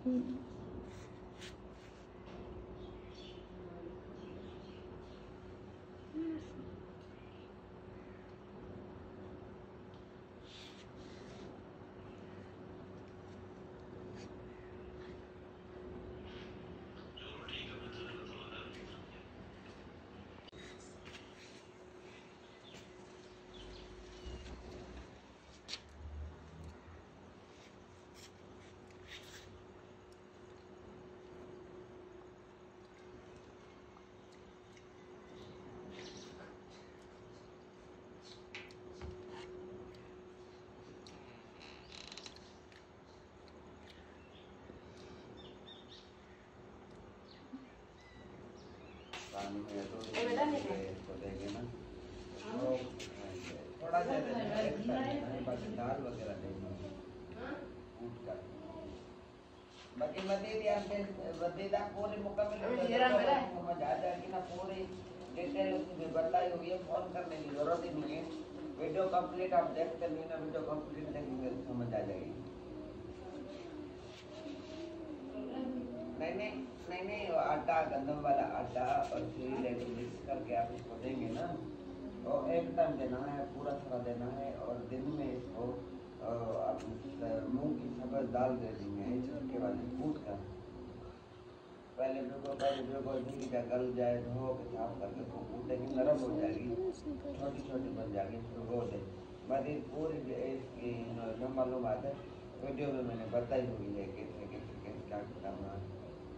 पानी में तो इसको देंगे ना थोड़ा सा बाकी दाल वगैरह देंगे कूट कर बाकी मदीदा पूरी मुकम्मल समझ आ जाएगी ना पूरी डिटेल उसमें बताई हुई है। फोन करने की जरूरत ही नहीं है। वीडियो कंप्लीट आप देखते नहीं ना, वीडियो कंप्लीट देखेंगे तो समझ आ जाएगी। नहीं वो आटा गंदम वाला आटा और घी लेके मिक्स करके आप इसको देंगे ना तो एक टाइम देना है, पूरा थोड़ा देना है। और दिन में इसको आप मूंग की सब्ज़ दाल दे देंगे छिलके वाली कूट कर। पहले भिगो दी क्या गल जाए धो के साफ करके तो कूटेंगे, नरम हो जाएगी, छोटी छोटी बन जाएगी। भिगो दे मेरी पूरी इसकी न मालूम बात है, वीडियो में मैंने बताई हुई है कैसे कैसे कैसे क्या करना है।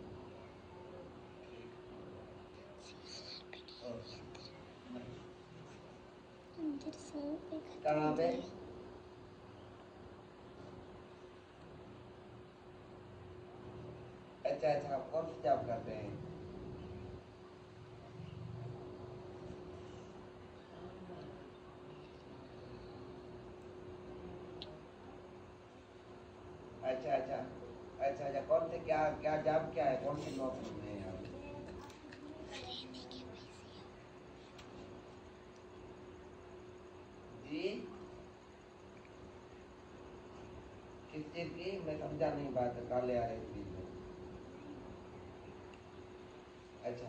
कहाँ पे? अच्छा आप कौन सी जॉब करते हैं? अच्छा कौन से क्या क्या जॉब क्या है, कौन सी नौकरी में है आप? जी किस चीज की? मैं समझा नहीं बात, काले आ रही थी। अच्छा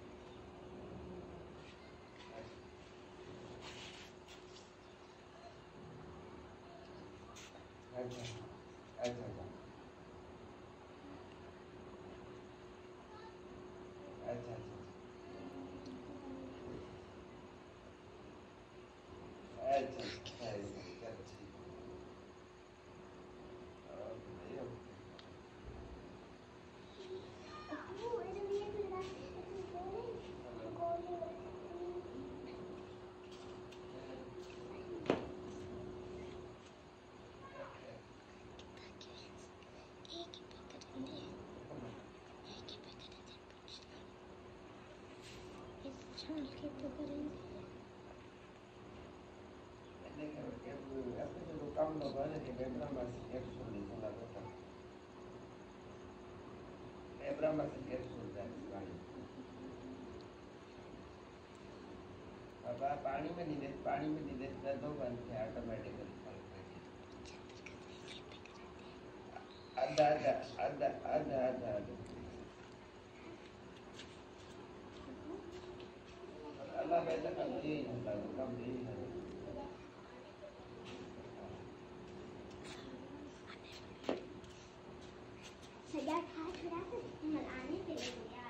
अच्छा अच्छा अच्छा पानी में नहीं देते 2 घंटे ऑटोमेटिकली आधा अल्लाह बेटा का नहीं होता कम नहीं है। सजा खा छुड़ा तो आने के लिए